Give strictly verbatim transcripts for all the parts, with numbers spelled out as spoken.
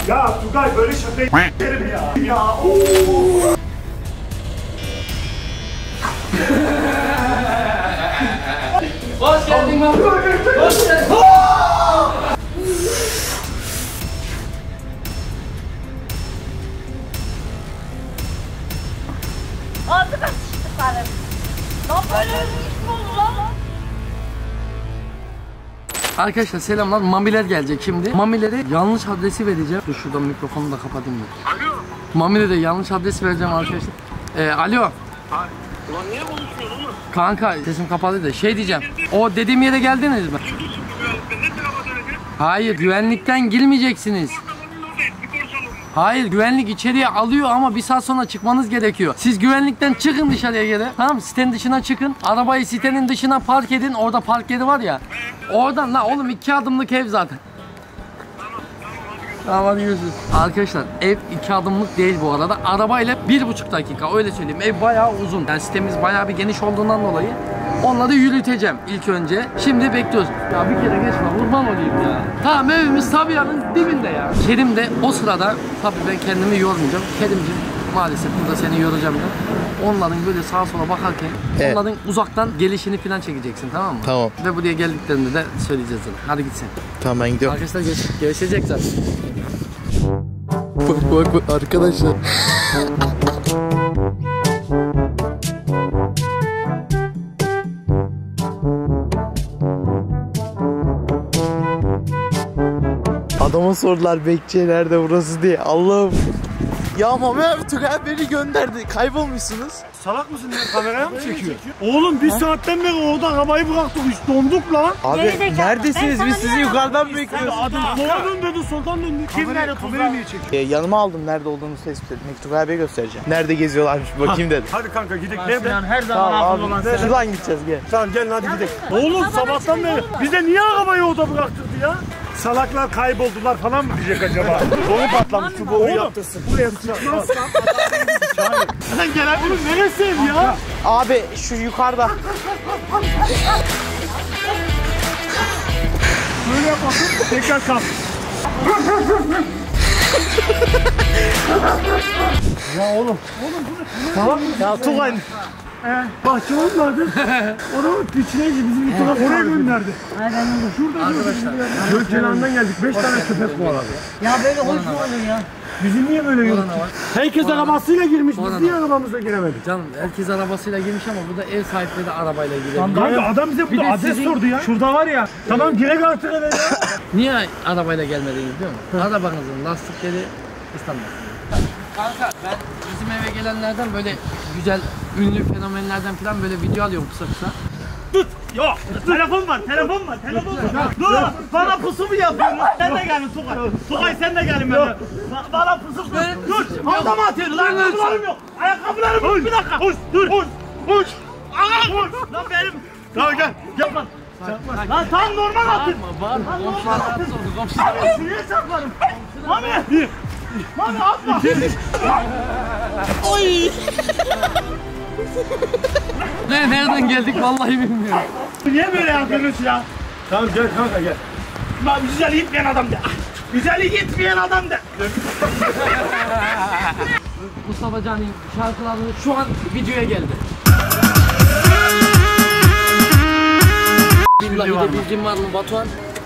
Ya Tugay böyle şaka yerim ya. Ya ooo. Hoş geldin lan. Hoş geldin. Ağzına sıçtıklarım. Lan böyle özgürlük mü olur lan? Arkadaşlar selamlar. Mamiler gelecek şimdi. Mamilere yanlış adresi vereceğim. Dur şuradan mikrofonu da kapatayım ben. Alo. Mamilere yanlış adresi vereceğim arkadaşlar. Ee, alo. Hayır. Ulan niye konuşmuyorsun oğlum? Kanka sesim kapalı da şey diyeceğim. O dediğim yere geldiniz mi? Hayır, güvenlikten girmeyeceksiniz. Hayır, güvenlik içeriye alıyor ama bir saat sonra çıkmanız gerekiyor. Siz güvenlikten çıkın dışarıya geri. Tamam, sitenin dışına çıkın. Arabayı sitenin dışına park edin. Orada park yeri var ya. Oradan la oğlum iki adımlık ev zaten. Tamam hadi görüşürüz. Arkadaşlar ev iki adımlık değil bu arada. Arabayla bir buçuk dakika öyle söyleyeyim. Ev bayağı uzun. Yani sitemiz bayağı bir geniş olduğundan dolayı onları yürüteceğim ilk önce. Şimdi bekliyoruz. Ya bir kere geçme kurban olayım ya. Tamam evimiz Sabiha'nın dibinde ya. Kerim de o sırada tabii ben kendimi yormayacağım. Kerimciğim maalesef burada seni yoracağım da. Onların böyle sağa sola bakarken evet, onların uzaktan gelişini falan çekeceksin, tamam mı? Tamam. Ve buraya geldiklerinde de söyleyeceğiz zaten. Hadi git sen. Tamam ben gidiyorum. Arkadaşlar geç, görüşecek zaten. Bak bak bak arkadaşlar. Adama sordular bekçi nerede burası diye. Allah'ım. Ya Mami abi Tugay beni gönderdi. Kaybolmuşsunuz. Salak mısın ya? Kameraya mı çekiyor? Oğlum bir saatten beri orada arabayı bıraktık, hiç donduk lan. Abi Gerizekalı. neredesiniz? Biz sizi yukarıdan bekliyoruz. Adam sola dön dedi, soldan döndü. Kim nerede? Kamerayı niye çekiyor? Ee, yanıma aldım nerede olduğunu tespit etmek. Tugay abiye göstereceğim. Nerede geziyorlarmış bakayım dedim. Hadi kanka gidelim. Nerede? Her zaman Tamam akıllı olan abi. sen. Şuradan gideceğiz gel. Tamam gelin hadi gidelim. Oğlum sabahtan beri bize niye arabayı orada bıraktırdı ya? Salaklar kayboldular falan mı diyecek acaba? Boru patlamış, şu boru yaptırsın. Buraya tutacağız. Sen gel abi. Oğlum neresi ev ya? Abi şu yukarıda. Böyle yapalım. Tekrar kalk. Ya oğlum. Oğlum bu ne? Tamam mı? Ya Tugay. Ee, bahçıvan vardı. Onu piçleyince bizim bir taraf oraya gönderdi. Ay ben oğlum. Şurada arkadaşlar. Göl kenarından geldik. Beş tane köpek kovaladı. Ya böyle hoş mu olur ya? Bizim niye böyle yürüdük? Herkes arabasıyla girmiş. Biz niye arabamızla giremedik? Canım herkes arabasıyla girmiş ama burada ev sahipleri de arabayla giriyor. Kanka adam bize burada adres sizin... sordu ya. Şurada var ya. Tamam girek artık eve ya. Niye arabayla gelmediniz biliyor musun? Arabanızın lastikleri İstanbul. Kanka ben bizim eve gelenlerden böyle güzel ünlü fenomenlerden falan böyle video alıyorum kısa kısa. Tut! Yok! Telefon var, telefon var, telefon var. Dur! Bana pusu mu yapıyorsun? Sen de gelin Tugay. Tugay sen de gelin benimle. Bana pusu mu? Dur! Orada mı atıyorsun? Ayakkabılarım yok. Ayakkabılarım yok. Bir dakika. Hoş! Dur! Hoş! Hoş! Hoş! Lan benim... Tamam gel. Gel lan. Lan tam normal atın. Bağırma bağırma. Komşular rahatsız oldu komşular. Niye saklarım? Mami! Mami atma! Oy! Ne nereden geldik vallahi bilmiyorum. Niye böyle yapıyorsun ya? Tamam gel kanka gel. Lan güzel gitmeyen adam de. Güzeli gitmeyen adam de. Mustafa Can'ın şarkıları şu an videoya geldi. Billahi de bilgin var mı Batuhan?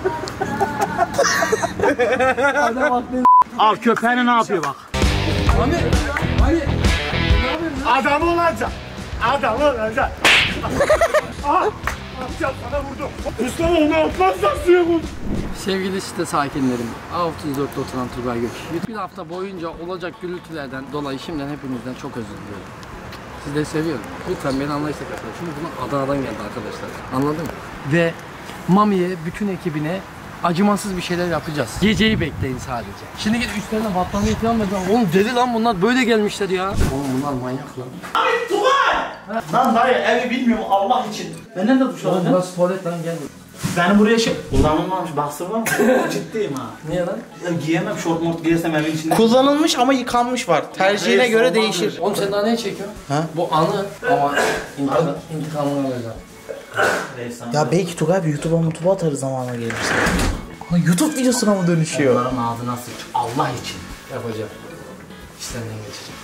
Al köpeğini ne yapıyor bak. Abi, hayır. Adam olacak. Adam olacak. Aha. Atacağım sana vurdum. Mustafa onu atmazsan suya vur. Sevgili site sakinlerim, A otuz dört'te oturan Turgay Gök. Bir hafta boyunca olacak gürültülerden dolayı şimdiden hepinizden çok özür diliyorum. Sizleri seviyorum. Lütfen beni anlayışla karşılayın. Çünkü bunun Adana'dan geldi arkadaşlar. Anladın mı? Ve Mami'ye, bütün ekibine acımasız bir şeyler yapacağız. Geceyi bekleyin sadece. Şimdi git üstlerine battaniye falan verdim. Oğlum deli lan bunlar, böyle gelmişler ya. Oğlum bunlar manyak lan. Abi Tugay! Lan dayı evi bilmiyorum Allah için. Benden de duş alacağım. Burası tuvalet lan, gel. Benim buraya şey... Kullanılmamış baksır var mı? Ciddiyim ha. Niye lan? Ya giyemem, şort mort giyersem evin içinde. Kullanılmış ama yıkanmış var. Tercihine göre değişir. Oğlum sen daha ne çekiyorsun? Ha? Bu anı ama intikam, intikamını alacağım. Ya belki Tugay bir YouTube'a mutuba atarız zamanla gelirse. Lan YouTube videosuna mı dönüşüyor? Onların ağzına sıç. Allah için yapacağım. İşlerinden geçeceğim.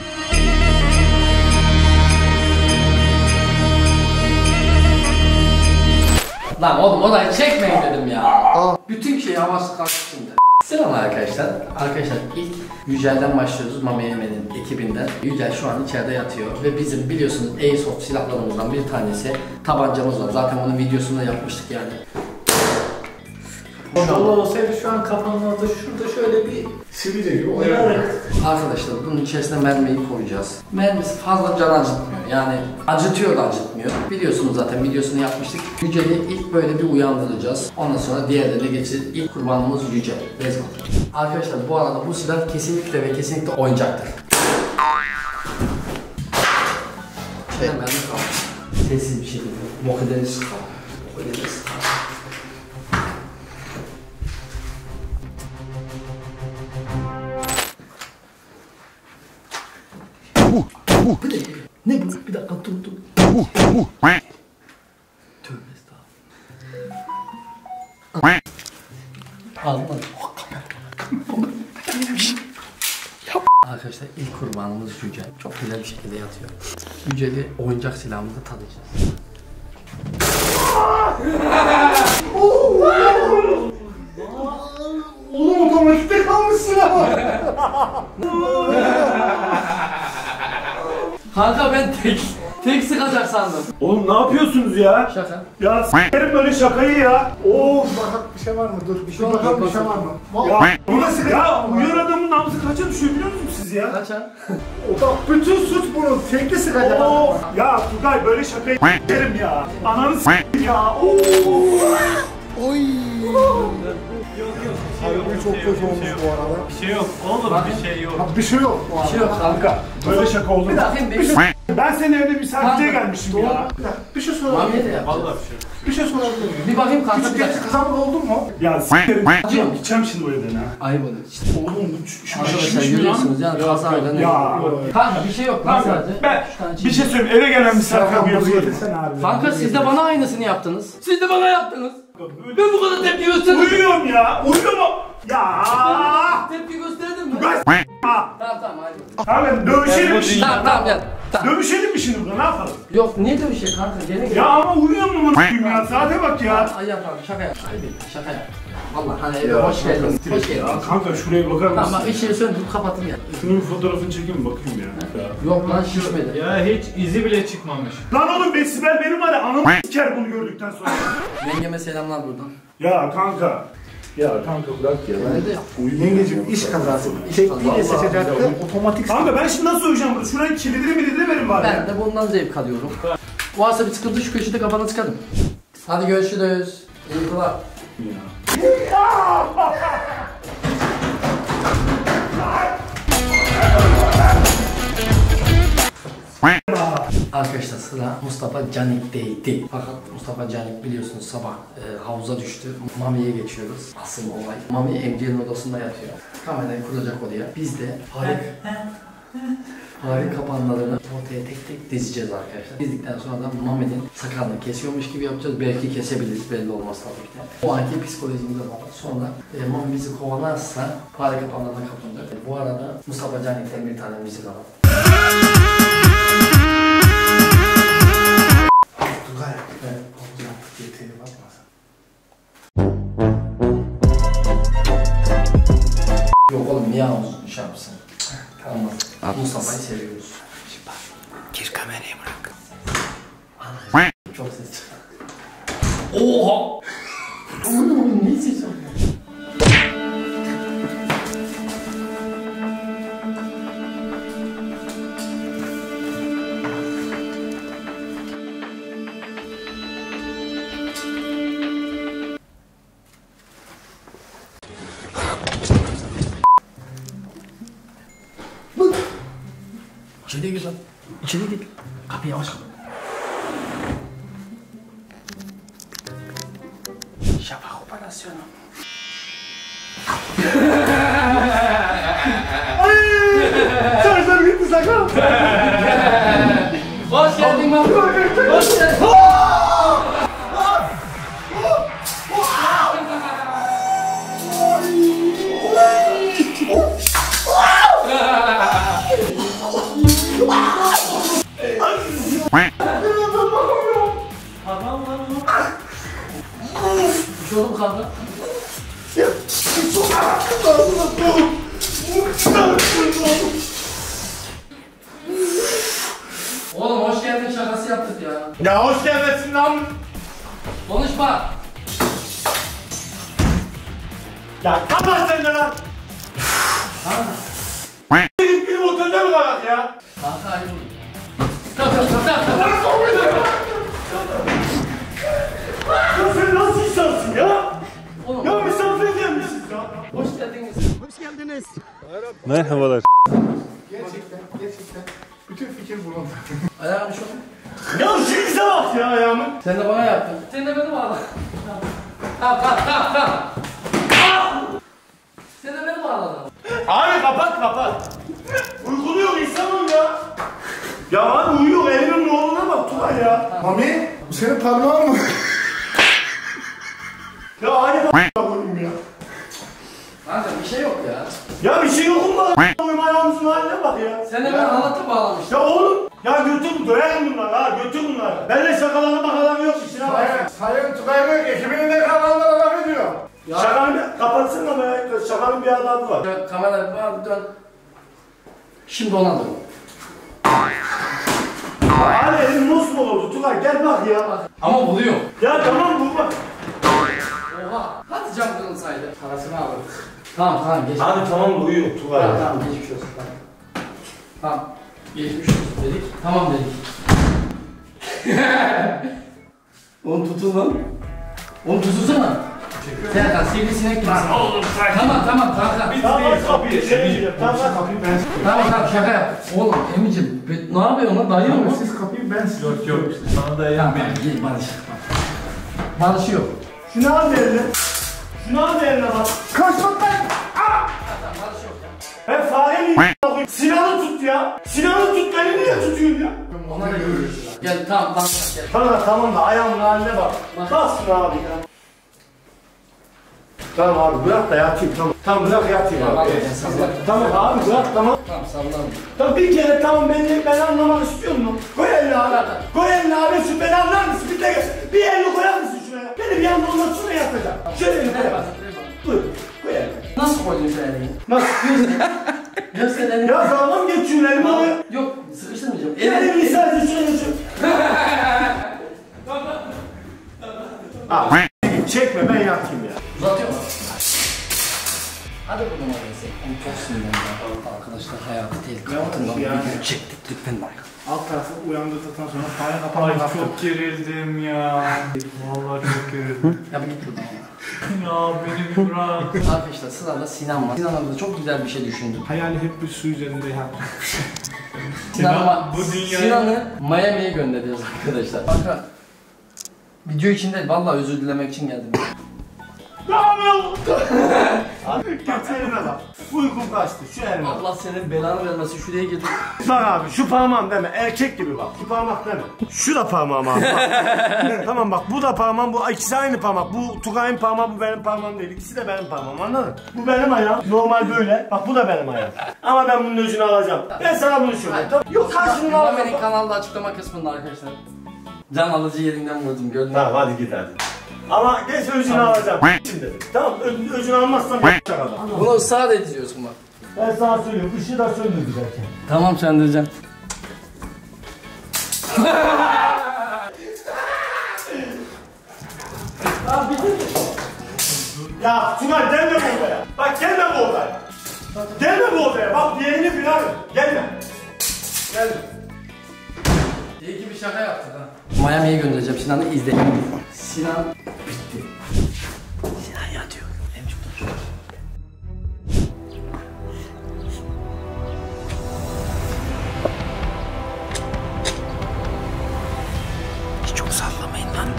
Lan oğlum orayı çekmeyin dedim ya. Aa. Bütün şey havası kalktı şimdi. Selam arkadaşlar. Arkadaşlar ilk Yücel'den başlıyoruz, Mami Yemen'in ekibinden. Yücel şu an içeride yatıyor ve bizim biliyorsunuz Airsoft silahlarımızdan bir tanesi tabancamız var. Zaten bunun videosunu da yapmıştık yani. Allah olsaydı şu an kafamın orada şurada şöyle bir sivilce gibi oynardık. Arkadaşlar bunun içerisine mermiyi koyacağız. Mermisi fazla can acıtmıyor. Yani acıtıyor da acıtmıyor. Biliyorsunuz zaten videosunu yapmıştık. Yücel'i ilk böyle bir uyandıracağız. Ondan sonra diğerlerine geçeceğiz. İlk kurbanımız Yücel. Let's go. Arkadaşlar bu arada bu silah kesinlikle ve kesinlikle oyuncaktır. Şey, mermi kalmış. Sessiz bir şekilde. Bok ederiz kalmış. Bok ederiz kalmış. Bu ne? Ne bu? Bir dakika dur dur. Tövbe estağfurullah. Almadım. Arkadaşlar ilk kurbanımız Yücel. Çok güzel bir şekilde yatıyor. Yücel'i oyuncak silahımızla tadacağız. Oğlum otomatikte kalmışsın ama. Kanka ben tek tek sıkacak sandım. Oğlum ne yapıyorsunuz ya? Şaka. Ya s**erim böyle şakayı ya. Of. Bir şey var mı? Dur bir şey bakalım, bir şey var mı? Ya, burası ya uyuyor adamın nabzı kaça düşüyor biliyor musunuz siz ya? Kaçan? O da bütün suç bunun. Tekli sıkacak. Of. Ya Tugay böyle şakayı s**erim ya. Ananı s**erim ya. Of. Oy. Harbi çok kötü olmuş bu arada. Bir şey yok oğlum, bir şey yok. Bir şey yok. Bir şey yok kanka. Böyle şaka oldu mu? Bir dakika bir Ben senin evde misafirliğe Kanka, gelmişim doğru. ya. Bir şey sorabilir Mamiye de miyim? yapacağız. Vallahi bir şey yok. Bir şey sorabilir miyim? Bir bakayım kanka bir Küçük dakika. genç kazanlık oldun mu? Ya s**erim. Acıyor. Gideceğim şimdi o evden ha. Ayıp oluyor işte. Oğlum bu şu şu Arkadaşlar şişmiş mi lan? görüyorsunuz yani kazayla ne? Ya. Kanka bir şey yok lan Kanka sadece. ben Üç tane bir çizgi. şey söyleyeyim eve gelen misafir bir yazı yedim. Kanka siz de bana aynısını yaptınız. Siz de bana yaptınız. Ben bu kadar tepki gösterdim. Uyuyorum ya. Uyuyor mu? Ya. Tepki gösterdim mi? Ben Tamam tamam hadi. Tamam dövüşelim mi şimdi? Tamam tamam gel. Tamam. Dövüşelim mi şimdi burada ne yapalım? Yok niye dövüşecek kanka gene gel. Ya ama uyuyor mu bunu ya? Saate bak ya. Ay yap abi şaka yap. Ay bir şaka yap. Vallahi hani eve hoş geldin. Hoş geldin. Ya kanka şuraya bakar Tamam mısın? bak ışığı söndür kapatın ya. Şunun bir fotoğrafını çekeyim bakayım ya. ya. Yok lan şişmedi. Ya hiç izi bile çıkmamış. Lan oğlum be Sibel benim var ya anamı s**ker bunu gördükten sonra. Yengeme selamlar buradan. Ya kanka. Ya kanka bırak ya. Ne de yap. Yengeciğim iş kazası. Tekliyle seçecektim. Otomatik. Kanka ben şimdi nasıl uyuyacağım burada? Şurayı kilidini milidini verin bari. Ben de bundan zevk alıyorum. Varsa bir sıkıntı şu köşede kafana çıkarım. Hadi görüşürüz. İyi uykular. Arkadaşlar sıra Mustafa Canik'teydi. Fakat Mustafa Canik biliyorsunuz sabah e, havuza düştü. Mami'ye geçiyoruz. Asıl olay. Mami emciğinin odasında yatıyor. Kamerayı kuracak oraya. Biz de Harik Harik kapanlarını ortaya tek tek dizeceğiz arkadaşlar. Dizdikten sonra da Mami'nin sakalını kesiyormuş gibi yapacağız. Belki kesebiliriz, belli olmaz tabii ki de. O anki psikolojimize bağlı. Sonra e, Mami bizi kovalarsa fare kapanlarına kapanacak. E, bu arada Mustafa Canik'ten bir tane müzik alalım. Evet, yeteneği bakmasın. Yok oğlum niye ağzını şey yapsın? Tamam. Mustafa'yı seviyoruz. Şimdi bak. Gir kamerayı bırak. Ana, çok ses çıktı. Oha! Aman oğlum ne ses oluyor? İçeri gir lan. İçeri gir. Kapıyı yavaş kapat. Şafak operasyonu. Saçlarım gitti sakal. Hoş geldin lan. Hoş geldin. Bir şey oldu mu kanka? Oğlum hoş geldin şakası yaptık ya. Ya hoş geldin lan. Konuşma. Ya kapat sen de lan. Gidip benim otelde mi kalak ya? Kanka ayıp oldu. Kalk kalk kalk kalk. Ya sen nasıl insansın ya? Oğlum. Ya misafir gelmişsin ya. Hoş geldiniz. Merhabalar. Ayağım şu an. Ya şu bize bak ya ayağımın. Sen de bana yaptın. Sen de beni bağla. Kalk kalk kalk kalk. Sen de beni bağladın. Abi kapat kapat. Uykuluyor insanım ya. Ya abi uyuyor elimin oğluna bak Tugay ya. Mami, bu senin parmağın mı? Ya aynı koyayım ya. Kanka bir şey yok ya. Ya bir şey yok mu? Koyayım ayağımızın haline bak ya. Sen de beni halatı bağlamıştın. Ya oğlum. Ya götür döverim bunları ha götür bunları. Benimle şakalarına bakalarım yok işine bak. Sayın Tugay Bey, ekibinin de kanalına laf ediyor. Şakanın bir kapatsana be. Şakanın bir adabı var. Dön, kamerayı bağla dön. Şimdi ona dön. Abi elim mosmor oldu Tugay gel bak ya. Ama buluyor. Ya tamam bu bak. Oha. Hadi cam kırılsaydı. Parasını alırız. Tamam tamam geç. Abi tamam uyuyor Tugay. Tamam tamam geçmiş olsun. Tamam. Tamam. Geçmiş olsun dedik. Tamam dedik. Onu tutun lan. Onu tutunsana. Serkan sivrisinek gibi. Oğlum sakin. Tamam tamam kanka. Tamam aç kapıyı. Şey diyeceğim. Tamam aç kapıyı ben. Tamam tamam şaka yap. Oğlum Emicim be- ne yapıyorsun lan dayıyor musun? Siz kapıyı ben size. Yok yok. Sana da Tamam tamam gel barış. Barışı yok. Şunu al eline. Şunu al eline bak. Kaç bak ben! Tamam barış yok ya. Ben fare miyim? Sinan'ı tut ya. Sinan'ı tut beni niye tutuyorsun ya? Ona da görürüz. Gel tamam tamam gel. Tamam tamam da ayağımın haline bak. Bassın abi ya. Tamam abi bırak da yatayım tamam. Tamam bırak yatayım Tamam, abi. ben sallarım. Tamam abi bırak tamam. Tamam sallanma. Tamam bir kere tamam beni ben anlamak istiyor musun? Koy elini abi. Koy elini abi şu beni anlar mısın? Bir de bir elini koyar mısın şuraya? Beni bir anda ondan sonra yatacağım. Şöyle elini koy. Dur. Koy elini. Nasıl koydun sen elini? Nasıl? Göster elini. Ya sağlam geçiyorsun elimi oraya. Yok sıkıştırmayacağım. Elini sadece şöyle şu. Abi çekme ben yatayım ya. Uzatıyor mu? Hadi bu numarayı sen. Onu çok sinirlendim. Arkadaşlar hayatı tehlikeli. Altından yani. bir gün çektik lütfen bak. Alt tarafı uyandırdıktan sonra fare Ay kapanmak çok gerildim ya. Vallahi çok gerildim. Ya bir git buradan ya. Ya beni bir bırak. Arkadaşlar sırada Sinan var. Sinan abi de çok güzel bir şey düşündü. Hayali hep bir su üzerinde yap. Sinan'ı bu dünyayı- Sinan'ı Miami'ye gönderiyoruz arkadaşlar. Bakın. Video için değil, vallahi özür dilemek için geldim. Ne yapıyorsun? Abi bak elime bak. Uykum kaçtı şu elime bak. Allah senin belanı vermesin, şuraya girdik. Bak abi şu parmağım deme erkek gibi bak. Şu parmak deme. Şu da parmağım abi bak. Tamam bak bu da parmağım bu ikisi aynı parmak. Bu Tugay'ın parmağı bu benim parmağım değil. İkisi de benim parmağım anladın mı? Bu benim ayağım normal böyle. Bak bu da benim ayağım. Ama ben bunun öcünü alacağım. Ben sana bunu söyleyeyim. Tamam. Yok karşılığını Muhammed'in alacağım. kanalda açıklama kısmında arkadaşlar. Can alıcı yerinden vurdum gördün mü? Tamam hadi git hadi. Ama geç öcünü alacağım. Şimdi. Tamam ö- öcünü almazsam yapacak adam. Bunu ısrar ediyorsun bak. Ben sana söylüyorum ışığı da söndür giderken. Tamam söndüreceğim. Ya Tugay gelme bu odaya. Bak gelme bu odaya. Gelme bu odaya. Bak yerini filan. Gelme. Gelme. İyi ki bir şaka yaptık ha. Miami'ye göndereceğim Sinan'ı izle. Sinan bitti. Sinan yatıyor. En çok da çok sallamayın lan.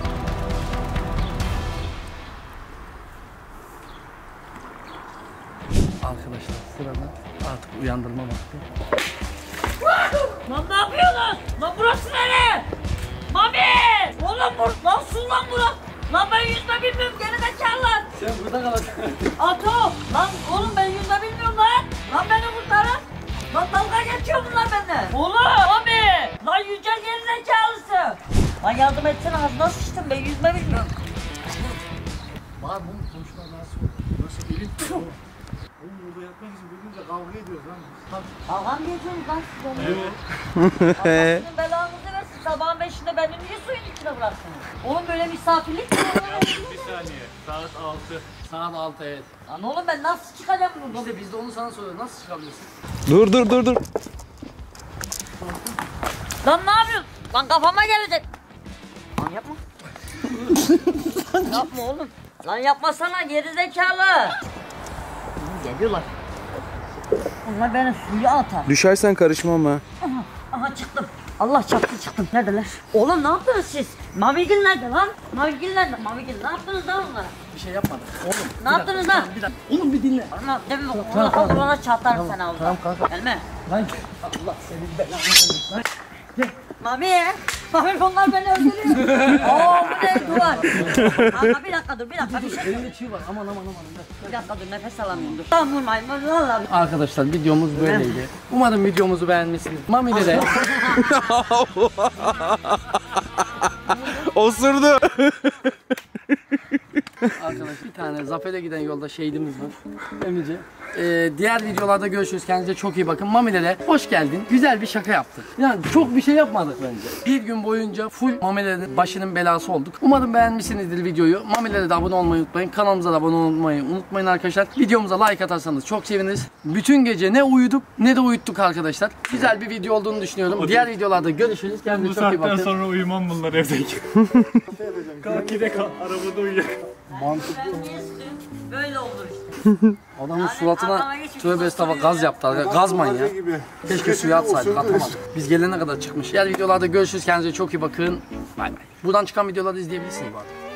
Arkadaşlar sırada artık uyandırma vakti. Lan ne yapıyorsun? Lan burası nere? Mami! Oğlum bur nasıl lan bura? Lan ben yüzme bilmiyorum gerizekalılar. Sen burada kalacaksın. Ato! Lan oğlum ben yüzme bilmiyorum lan. Lan beni kurtarın. Lan dalga geçiyor bunlar benden. Oğlum! Mami! Lan yüce gerizekalısı. Lan yardım etsene ağzına sıçtım ben yüzme bilmiyorum. Abi bunu komşular nasıl olur? Nasıl gelin? Oğlum burada yatmak için birbirimize kavga ediyoruz lan. Kavga mı ediyorsunuz lan siz onu? Allah sizin belanızı versin. Sabahın beşinde beni niye suyun içine bıraktınız? Oğlum böyle misafirlik mi olur? Bir saniye. Saat altı. Saat altı evet. Lan oğlum ben nasıl çıkacağım buradan? İşte biz de onu sana soruyoruz. Nasıl çıkabilirsin? Dur dur dur dur. Lan ne yapıyorsun? Lan kafama gelecek. Lan yapma. Yapma oğlum. Lan yapmasana gerizekalı. Geliyorlar. Onlar beni suya atar. Düşersen karışmam ha. Aha, aha çıktım. Allah çarptı çıktım. Neredeler? Oğlum ne yaptınız siz? Mavigil nerede lan? Mavigil nerede? Mavigil ne yaptınız lan onlara? Bir şey yapmadık. Oğlum. Ne yaptınız lan? Bir dakika. Oğlum bir dinle. Ama değil mi? Ona kalır ona çatarım sen avda. Tamam kanka. Gelme. Lan Allah senin belanı versin. Lan. Mami. Mami onlar beni öldürüyor. Oo bu ne duvar. Ama bir dakika dur bir dakika bir şey. Elinde çiğ var. Aman aman aman. Bir dakika dur nefes alamıyorum dur. Tamam vurmayın valla. Arkadaşlar videomuz böyleydi. Umarım videomuzu beğenmişsiniz. Mami'de de Osurdu. arkadaş bir tane Zafer'e giden yolda şehidimiz var. Emice. Ee, diğer videolarda görüşürüz. Kendinize çok iyi bakın. Mami'de de hoş geldin. Güzel bir şaka yaptık. Yani çok bir şey yapmadık bence. Bir gün boyunca full Mami'lerin başının belası olduk. Umarım beğenmişsinizdir videoyu. Mami'lere de abone olmayı unutmayın. Kanalımıza da abone olmayı unutmayın arkadaşlar. Videomuza like atarsanız çok seviniriz. Bütün gece ne uyuduk ne de uyuttuk arkadaşlar. Güzel bir video olduğunu düşünüyorum. Diğer videolarda görüşürüz. Bu Kendinize çok iyi saatten bakın. sonra uyumam bunlar evdeki. Kalk gide kal. Arabada uyuyak. Böyle olur işte. Adamın suratına tövbe estağfurullah gaz yaptı. Gaz manyağı. Keşke suya atsaydık, atamadık. Biz gelene kadar çıkmış. Diğer videolarda görüşürüz. Kendinize çok iyi bakın. Bay bay. Buradan çıkan videoları izleyebilirsiniz bu arada.